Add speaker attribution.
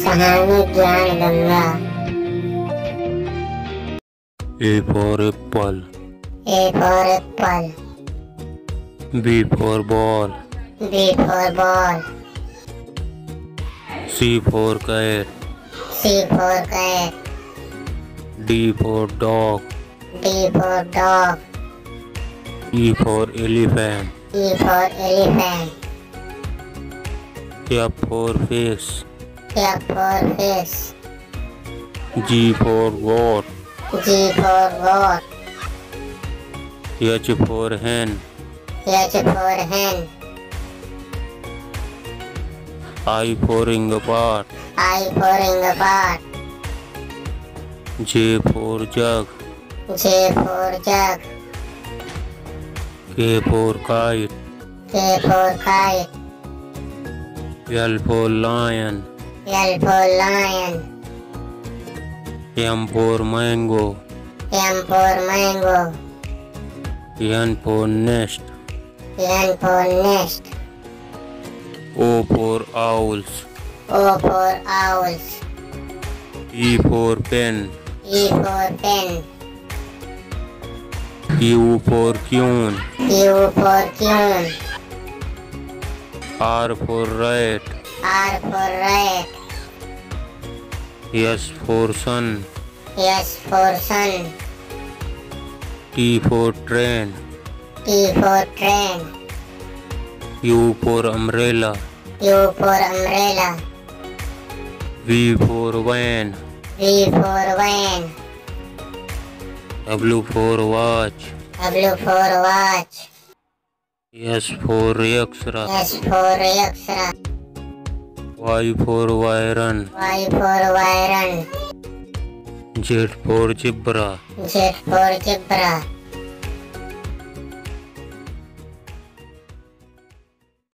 Speaker 1: कहानी ज्ञान Ganga.
Speaker 2: A for apple.
Speaker 1: A for apple.
Speaker 2: B for ball.
Speaker 1: B for ball.
Speaker 2: C for cat.
Speaker 1: C for cat.
Speaker 2: D for dog.
Speaker 1: D for dog.
Speaker 2: E for elephant.
Speaker 1: E for elephant.
Speaker 2: F for fish.
Speaker 1: F for fish.
Speaker 2: G for goat.
Speaker 1: G for goat.
Speaker 2: H for hen.
Speaker 1: H for hen.
Speaker 2: I for ingapart.
Speaker 1: I for ingapart.
Speaker 2: J for jug.
Speaker 1: J for jug.
Speaker 2: K for kite.
Speaker 1: K for kite.
Speaker 2: L for lion.
Speaker 1: L for lion.
Speaker 2: M for mango.
Speaker 1: M for mango.
Speaker 2: N for nest.
Speaker 1: N for nest.
Speaker 2: O for owls.
Speaker 1: O for owls.
Speaker 2: P for pen.
Speaker 1: E for pen.
Speaker 2: Q for queen.
Speaker 1: Q for queen.
Speaker 2: R for rat.
Speaker 1: R for rat.
Speaker 2: S for sun.
Speaker 1: S for sun.
Speaker 2: T for train.
Speaker 1: T for train.
Speaker 2: U for umbrella.
Speaker 1: U for umbrella.
Speaker 2: V for van.
Speaker 1: V for van.
Speaker 2: W for watch.
Speaker 1: W for watch.
Speaker 2: S for X-ray.
Speaker 1: S for X-ray.
Speaker 2: Y for Iron.
Speaker 1: Y for iron.
Speaker 2: Z for zebra.
Speaker 1: Z for zebra.